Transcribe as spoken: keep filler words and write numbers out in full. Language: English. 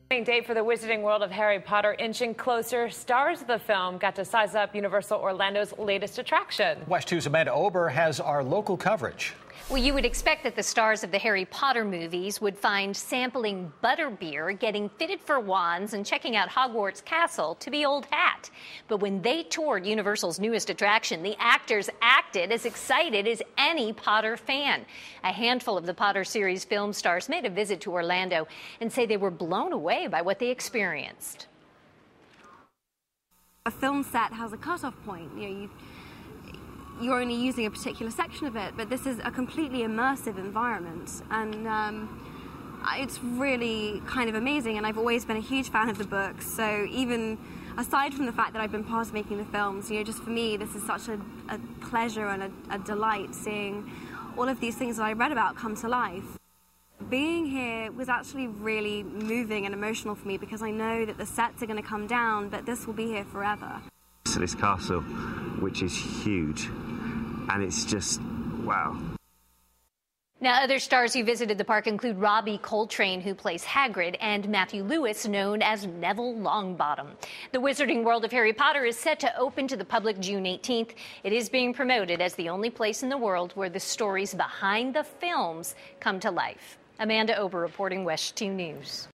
Date for the Wizarding World of Harry Potter inching closer. Stars of the film got to size up Universal Orlando's latest attraction. WESH two's Amanda Ober has our local coverage. Well, you would expect that the stars of the Harry Potter movies would find sampling butterbeer, getting fitted for wands, and checking out Hogwarts Castle to be old hat. But when they toured Universal's newest attraction, the actors acted as excited as any Potter fan. A handful of the Potter series film stars made a visit to Orlando and say they were blown away by what they experienced. A film set has a cutoff point. You know, you you're only using a particular section of it, but this is a completely immersive environment, and um, it's really kind of amazing. And I've always been a huge fan of the books, so even aside from the fact that I've been part of making the films, you know, just for me, this is such a, a pleasure and a, a delight seeing all of these things that I read about come to life. Being here was actually really moving and emotional for me because I know that the sets are going to come down, but this will be here forever. So this castle, which is huge, and it's just, wow. Now, other stars who visited the park include Robbie Coltrane, who plays Hagrid, and Matthew Lewis, known as Neville Longbottom. The Wizarding World of Harry Potter is set to open to the public June eighteenth. It is being promoted as the only place in the world where the stories behind the films come to life. Amanda Ober reporting WESH two News.